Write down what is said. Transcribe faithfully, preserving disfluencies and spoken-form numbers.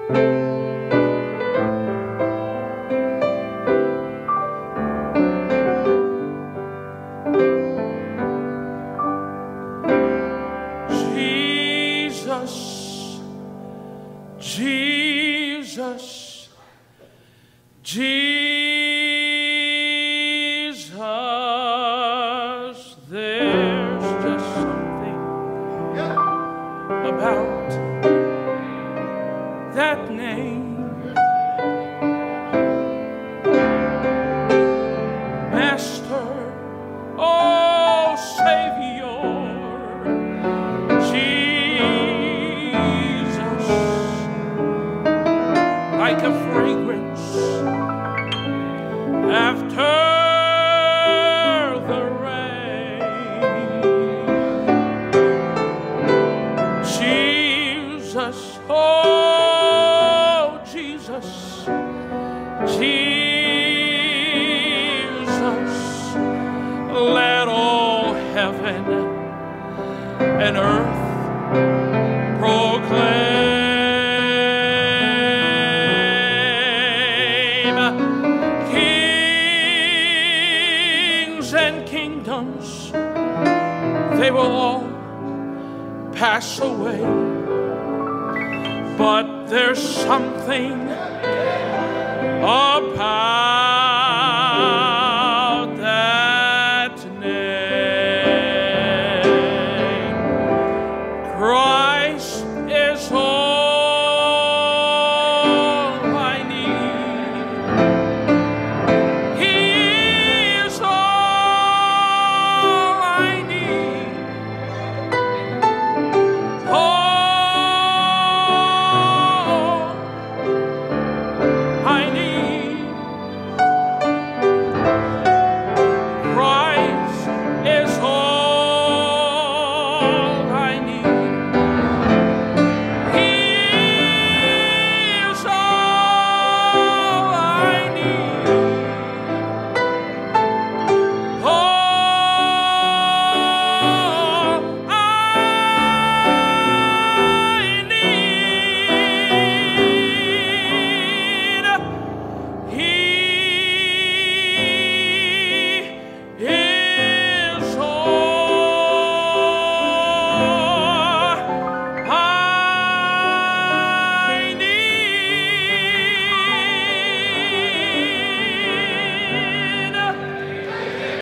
Jesus, Jesus, Jesus, there's just something about that name. Master, oh Savior, Jesus, like a fragrance after the rain. Jesus, oh Jesus, Jesus, let all heaven and earth proclaim. Kings and kingdoms, they will all pass away, but there's something about